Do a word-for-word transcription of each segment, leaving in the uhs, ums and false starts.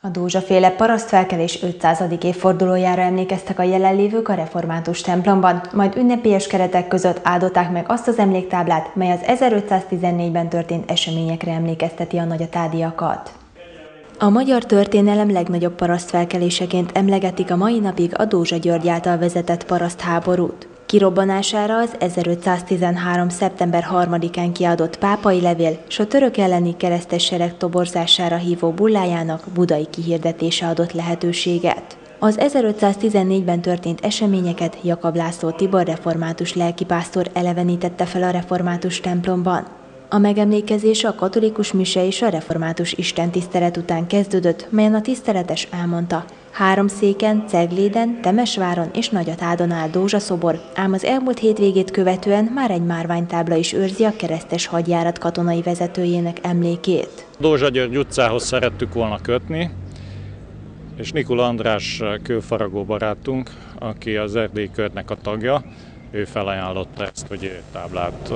A Dózsa-féle parasztfelkelés ötszázadik évfordulójára emlékeztek a jelenlévők a református templomban, majd ünnepélyes keretek között áldották meg azt az emléktáblát, mely az ezerötszáztizennégyben történt eseményekre emlékezteti a nagyatádiakat. A magyar történelem legnagyobb parasztfelkeléseként emlegetik a mai napig a Dózsa György által vezetett parasztháborút. Kirobbanására az ezerötszáztizenhárom. szeptember harmadikán kiadott pápai levél s a török elleni keresztes sereg toborzására hívó bullájának budai kihirdetése adott lehetőséget. Az ezerötszáztizennégyben történt eseményeket Jakab László Tibor református lelkipásztor elevenítette fel a református templomban. A megemlékezés a katolikus mise és a református istentisztelet után kezdődött, melyen a tiszteletes elmondta: Háromszéken, Cegléden, Temesváron és Nagyatádon áll Dózsa szobor, ám az elmúlt hétvégét követően már egy márványtábla is őrzi a keresztes hadjárat katonai vezetőjének emlékét. Dózsa György utcához szerettük volna kötni, és Nikula András kőfaragó barátunk, aki az erdélyi körnek a tagja, ő felajánlotta ezt, hogy táblát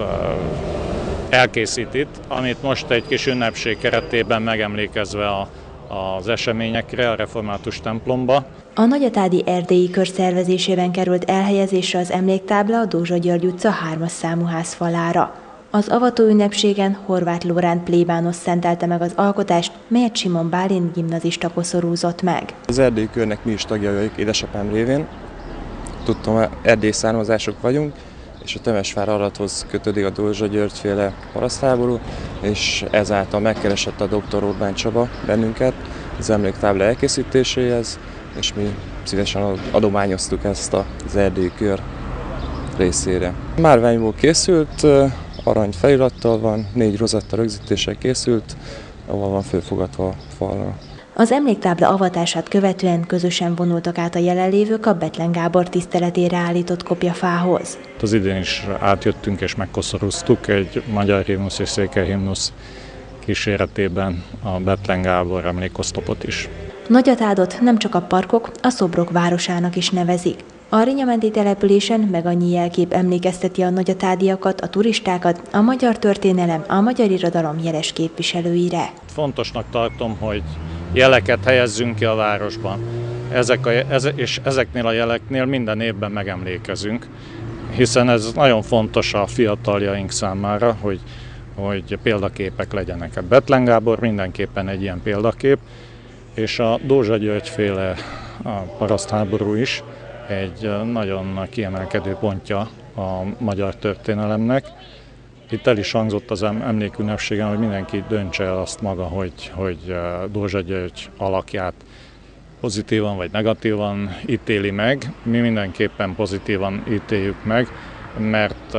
elkészít itt, amit most egy kis ünnepség keretében megemlékezve a, az eseményekre a református templomba. A nagyatádi erdélyi kör szervezésében került elhelyezésre az emléktábla a Dózsa György utca hármas számú házfalára. Az avató ünnepségen Horváth Lóránt plébános szentelte meg az alkotást, melyet Simon Bálint gimnazista koszorúzott meg. Az erdélyi körnek mi is tagjai vagyunk édesapám révén. Tudtam, erdélyi származások vagyunk, és a Temesvár arathoz kötődik a Dózsa György-féle parasztháború, és ezáltal megkeresett a doktor Orbán Csaba bennünket az emléktábla elkészítéséhez, és mi szívesen adományoztuk ezt az erdélyi kör részére. Márványból készült, arany felirattal van, négy rozetta rögzítéssel készült, ahol van fölfogatva a falra. Az emléktábla avatását követően közösen vonultak át a jelenlévők a Bethlen Gábor tiszteletére állított kopjafához. Az idén is átjöttünk és megkoszorúztuk egy magyar himnusz és székely himnusz kíséretében a Bethlen Gábor emlékoszlopot is. Nagyatádot nem csak a parkok, a szobrok városának is nevezik. A Rinyamenti településen meg annyi jelkép emlékezteti a nagyatádiakat, a turistákat, a magyar történelem, a magyar irodalom jeles képviselőire. Fontosnak tartom, hogy jeleket helyezzünk ki a városban. Ezek a, ez, és ezeknél a jeleknél minden évben megemlékezünk, hiszen ez nagyon fontos a fiataljaink számára, hogy, hogy példaképek legyenek. A Bethlen Gábor mindenképpen egy ilyen példakép, és a Dózsa György-féle parasztháború is egy nagyon kiemelkedő pontja a magyar történelemnek. Itt el is hangzott az emlékünnepségen, hogy mindenki döntse el azt maga, hogy, hogy Dózsa György alakját pozitívan vagy negatívan ítéli meg. Mi mindenképpen pozitívan ítéljük meg, mert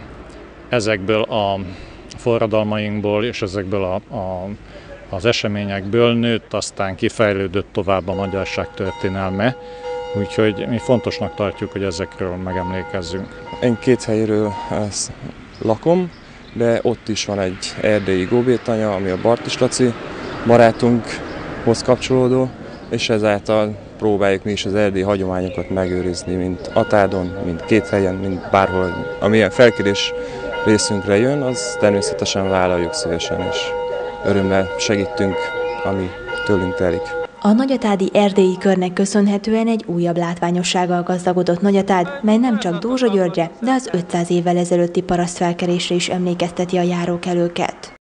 ezekből a forradalmainkból és ezekből a, a, az eseményekből nőtt, aztán kifejlődött tovább a magyarság történelme. Úgyhogy mi fontosnak tartjuk, hogy ezekről megemlékezzünk. Én két helyről lakom, de ott is van egy erdélyi góbétanya, ami a Bartis Laci barátunkhoz kapcsolódó, és ezáltal próbáljuk mi is az erdélyi hagyományokat megőrizni, mint Atádon, mint két helyen, mint bárhol. Amilyen felkérés részünkre jön, az természetesen vállaljuk szívesen, és örömmel segítünk, ami tőlünk telik. A nagyatádi erdélyi körnek köszönhetően egy újabb látványossággal gazdagodott Nagyatád, mely nem csak Dózsa Györgyre, de az ötszáz évvel ezelőtti parasztfelkelésre is emlékezteti a járókelőket.